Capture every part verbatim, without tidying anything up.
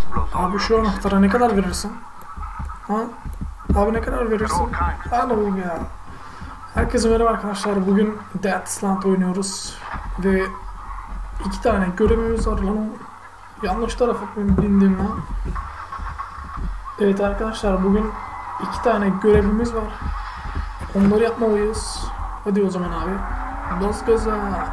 Abi şu anahtara ne kadar verirsin? Ha? Abi ne kadar verirsin? Lan oğlum ya. Herkese merhaba arkadaşlar. Bugün Dead Island oynuyoruz. Ve iki tane görevimiz var lan. Yanlış tarafa bindim lan. Evet arkadaşlar, bugün iki tane görevimiz var. Onları yapmalıyız. Hadi o zaman abi. Bas gaza.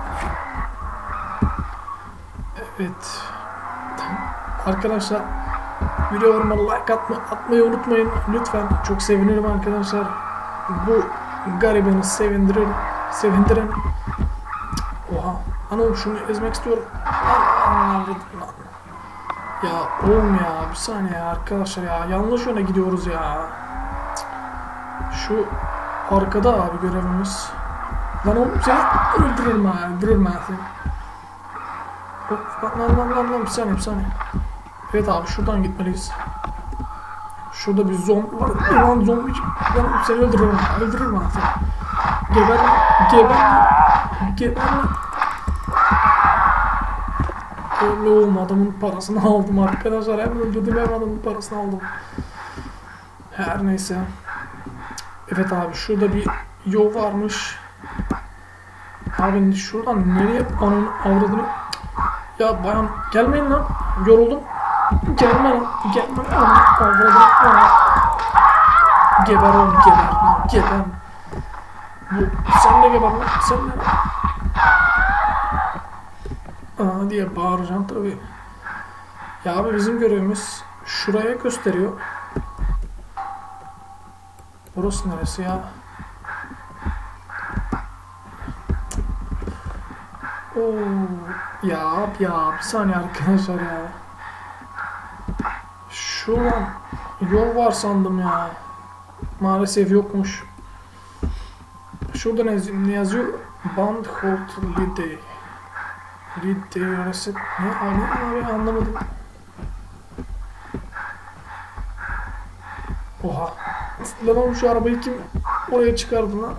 Evet. Arkadaşlar, videolarıma like atma, atmayı unutmayın. Lütfen, çok sevinirim arkadaşlar. Bu garibini sevindirin. Sevindirin. Oha. Anam şunu ezmek istiyorum. Ya oğlum ya, bir saniye arkadaşlar ya. Yanlış yöne gidiyoruz ya. Şu arkada abi görevimiz. Lan oğlum seni öldürürüm ha. Öldürürüm ha seni. Hop, lan lan lan lan bir saniye bir saniye. Evet abi, şuradan gitmeliyiz. Şurada bir zombi var. Lan zombi. Lan seni öldürürüm. Öldürürüm ha seni. Geber lan. Geber lan. Geber lan. Öyle oğlum, adamın parasını aldım arkadaşlar. Hem öldürdüm hem adamın parasını aldım. Her neyse. Evet abi, şurada bir yol varmış. Abi şuradan nereye onun avradını... Ya bayan gelmeyin lan. Yoruldum. Gelme lan. Gelme lan. Avradını... Geber oğlum, geber lan. Geber. Bu, sen de geber lan. Sen de... Aa diye bağıracağım tabii. Ya abi, bizim görevimiz şuraya gösteriyor. Burası neresi ya? Oo, ya abi ya, bir saniye arkadaşlar ya. Şuradan yol var sandım ya. Maalesef yokmuş. Şurada ne, ne yazıyor? Band hold Liddy. Liddy arası ne? Abi anlamadım. Oha. Lan oğlum, şu arabayı kim oraya çıkardı lan?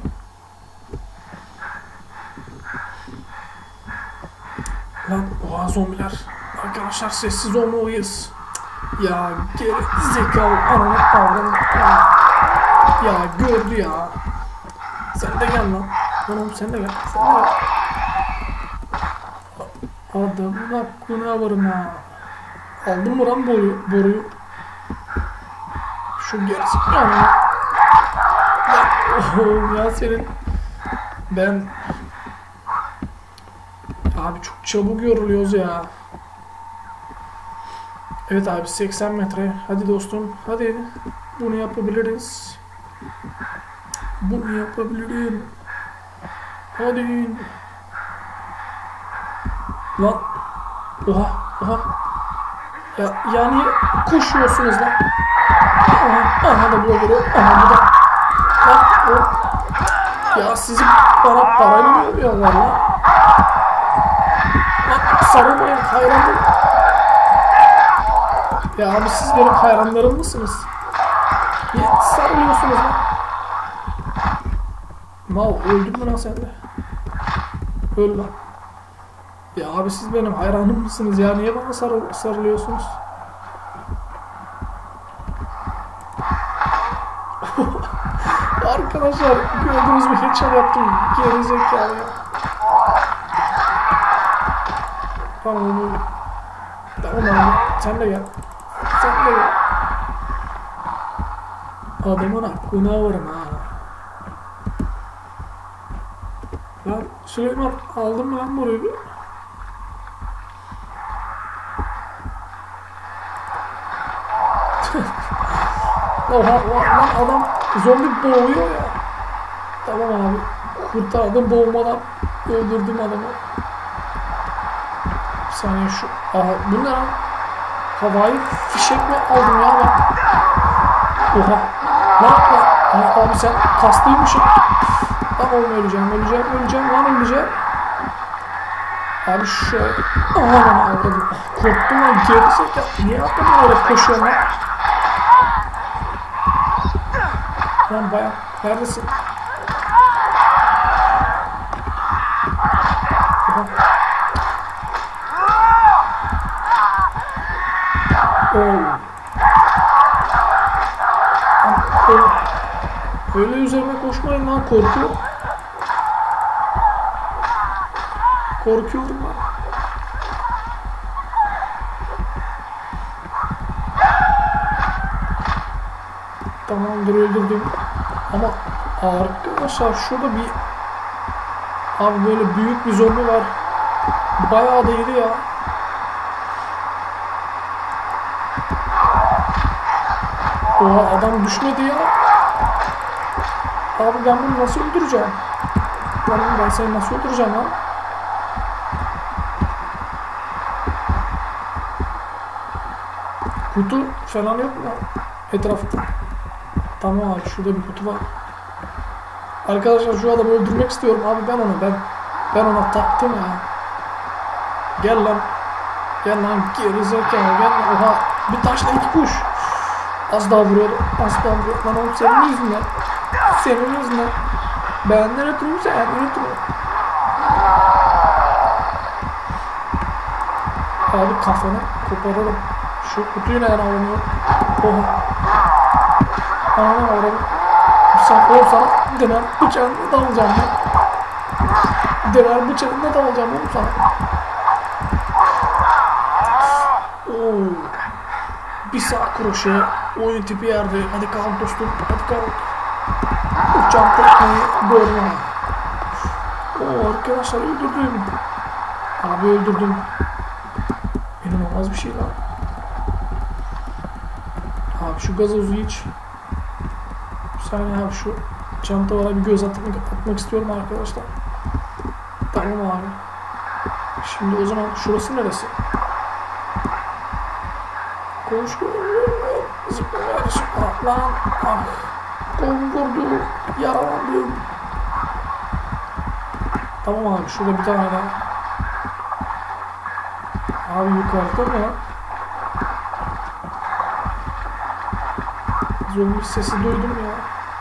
Lan oha, zombiler. Arkadaşlar sessiz olmalıyız. Ya geri zekalı ananı avranı. Ya, ya gördü ya. Sen de gel lan. Lan oğlum sen de gel. Sen de gel. Adamın hakkına varım ha. Aldın mı lan boruyu? boruyu? Şu gerisi. Ya, oh, ya senin. Ben. Abi çok çabuk yoruluyoruz ya. Evet abi, seksen metre. Hadi dostum. Hadi. Bunu yapabiliriz. Bunu yapabilirim. Hadi. Lan. Oha. Oha. Ya, ya niye koşuyorsunuz lan? Aha, aha da bu geliyor. Aha bu da. Lan, o. Ya sizi bana parayla mı yapıyorlar lan? Lan sarılmayın, hayranım. Ya abi, siz benim hayranlarım mısınız? Niye sarılıyorsunuz lan? Mal öldün mü lan sen de? Öl lan. Ya abi, siz benim hayranım mısınız ya? Niye bana sarıl sarılıyorsunuz? Arkadaşlar, gördünüz mü? Headshot yaptım. Gerizekalı ya. Tamam. Tamam abi. Sen de gel. Sen de gel. Adamın hakkına varım ha. Lan Süleyman, aldın mı lan burayı? Oha, lan adam zombi boğuyor ya. Tamam abi. Kurtardım, boğmadan öldürdüm adamı. Bir saniye şu. Aha, bu ne lan? Havai fişek mi aldım ya ben? Oha. Lan lan. Abi sen kaslıymışsın. Lan oğlum, öleceğim, öleceğim, öleceğim, lan öleceğim. Abi şöyle. Aha lan aldım. Korktum lan, gerizekalı. Niye yaptın öyle koşuyorsun lan? Lan bayağı. Neredesin? Oha. Oh. Oh. Öyle üzerime koşmayın lan, korkuyorum. Korkuyorum ben. Tamamdır, öldürdüm. Ama arkadaşlar şurada bir abi böyle büyük bir zombi var. Bayağı da iri ya. Oha, adam düşmedi ya. Abi ben bunu nasıl öldüreceğim? Ben, ben seni nasıl öldüreceğim ha? Kutu falan yok mu etrafta? Tamam abi, şurada bir kutu var. Arkadaşlar şu adamı öldürmek istiyorum abi, ben onu ben ben ona taktım ya. Gel lan. Gel lan gerizekalı, gel lan. Oha, bir taşla iki kuş. Az daha vuruyordu. Az daha vuruyordu. Lan oğlum senin yüzünden. Senin yüzünden. Benden ötürüm, senden ötürüm. Abi kafanı koparalım. Şu kutuyu neden alınıyor? Oha. Ananı avradım. Sen oğlum sana döner bıçağını da alacağım ben. Döner bıçağını da alacağım oğlum sana. Oo. Bir sağ kroşe. Oyun tipi yerde. Hadi kalk dostum. Hadi kalk. Uçan tekmeyi görme. Oo arkadaşlar, öldürdüm. Abi öldürdüm. İnanılmaz bir şey lan. Abi şu gazozu iç. Bir saniye abi, şu çantalara bir göz atmak, atmak istiyorum arkadaşlar. Tamam abi. Şimdi o zaman şurası neresi? Koş koş. Zıpla kardeşim. Ah lan. Ah. Kolum vurdu. Yaralandım. Tamam abi, şurada bir tane daha. Abi yukarıda mı ya? Zombi sesi duydum ya.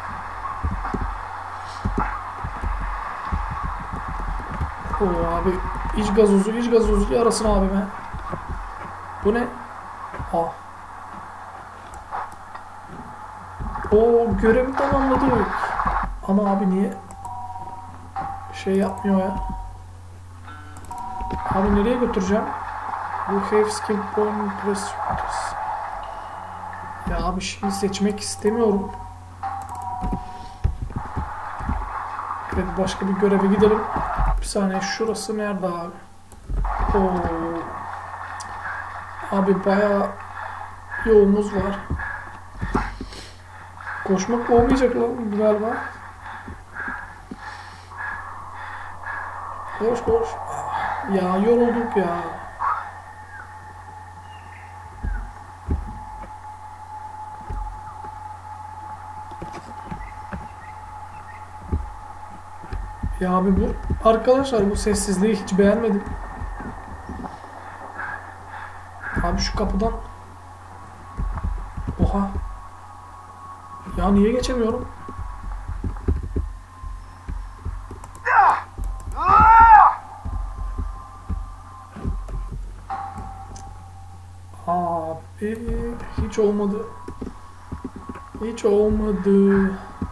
Oo abi, iç gazozu, iç gazozu yarasın abime. Bu ne? Ah. Oo, görevi tamamladık. Ama abi niye şey yapmıyor ya? Abi nereye götüreceğim? Bu have skill point press. Ya abi şimdi seçmek istemiyorum. Evet, başka bir göreve gidelim. Bir saniye, şurası nerede abi? Oo. Abi bayağı yolumuz var. Koşmak olmayacak lan galiba. Koş koş. Ya yorulduk ya. Ya abi bu arkadaşlar, bu sessizliği hiç beğenmedim. Abi şu kapıdan. Oha. Ya niye geçemiyorum? Abi hiç olmadı. Hiç olmadı.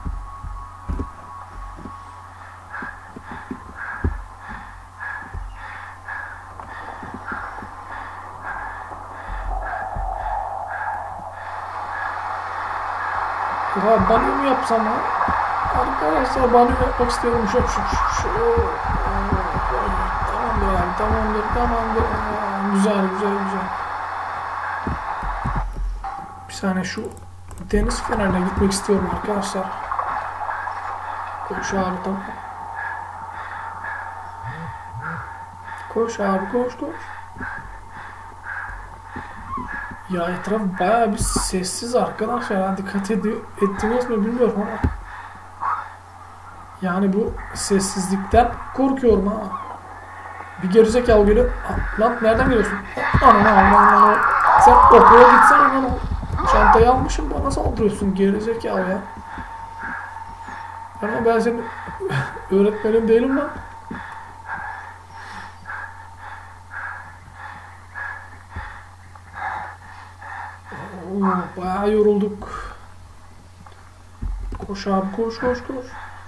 Ya banyo mu yapsam ha? Arkadaşlar banyo yapmak istiyorum. Şu, şu, şu, şu. Tamamdır abi, tamamdır, tamamdır. Güzel, güzel, güzel. Bir saniye, şu deniz fenerine gitmek istiyorum arkadaşlar. Koş abi, tamam. Koş abi, koş koş. Ya etraf bayağı bir sessiz arkadaşlar. Ya, dikkat ediyor, ettiniz mi bilmiyorum ama. Yani bu sessizlikten korkuyorum ha. Bir gerizekalı geliyor. Lan nereden geliyorsun? Anam anam anam. Sen okula gitsen anam. Çantayı almışım, bana saldırıyorsun gerizekalı ya. Ama ben senin öğretmenim değilim lan. Oo, bayağı yorulduk. Koş abi koş koş koş.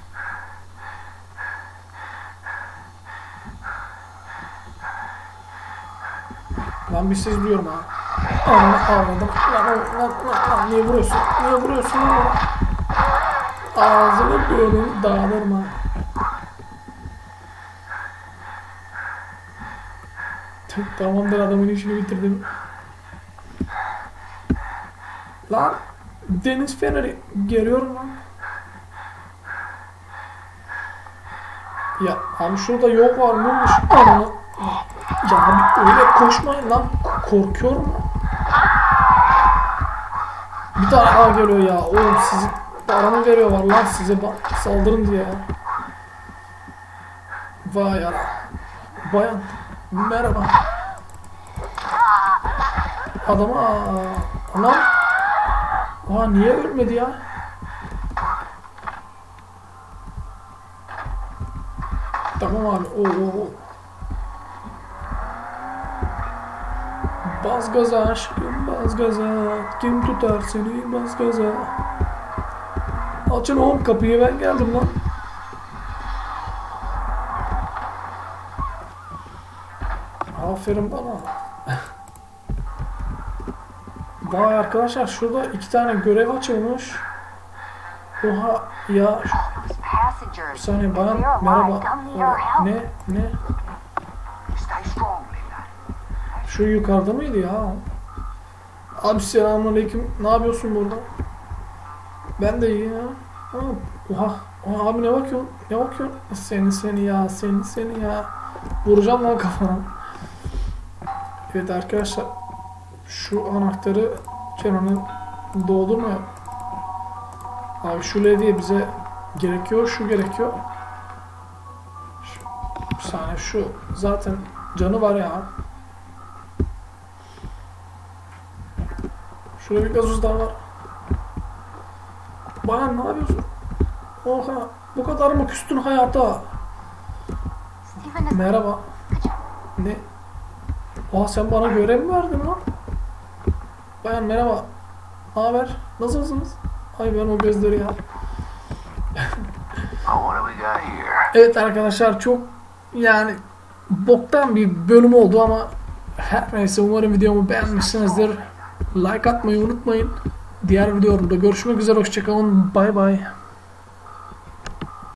Lan bir ses duyuyorum ha. Ananı avradım. Lan, lan, lan, lan, niye vuruyorsun? Niye vuruyorsun lan? Ağzını böyle dağılırım ha. Tamamdır, adamın işini bitirdim. Lan deniz feneri geliyorum lan. Ya abi şurada yol var mıymış? Ananı. Ya abi öyle koşmayın lan. Korkuyorum. Bir tane daha geliyor ya. Oğlum sizi paramı veriyorlar lan size saldırın diye. Vay ara. Bayan. Merhaba. Adama lan. Aa niye ölmedi ya? Tamam abi. Oo, oo. Bas gaza aşkım, bas gaza. Kim tutar seni, bas gaza. Açın oğlum kapıyı, ben geldim lan. Aferin bana. Vay arkadaşlar, şurada iki tane görev açılmış. Oha ya. Bir saniye bayan, merhaba. O, ne ne? Şu yukarıda mıydı ya? Abi selamünaleyküm. Ne yapıyorsun burada? Ben de iyi ya. Ha, oha. Oha abi ne bakıyorsun? Ne bakıyorsun? Seni seni ya, seni seni ya. Vuracağım lan kafana. Evet arkadaşlar. Şu anahtarı Kenan'ın doğdu mu? Abi şu levye bize gerekiyor, şu gerekiyor. Şu, bir saniye şu zaten canı var ya. Şurada bir gazoz daha var. Bayan ne yapıyorsun? Oha, bu kadar mı küstün hayata? Merhaba. Ne? Oha sen bana görev mi verdin lan? Bayan merhaba. Ne haber? Nasılsınız? Ay ben o gözleri ya. Evet arkadaşlar, çok yani boktan bir bölüm oldu ama her neyse, umarım videomu beğenmişsinizdir. Like atmayı unutmayın. Diğer videomda görüşmek üzere. Hoşçakalın. Bay bay.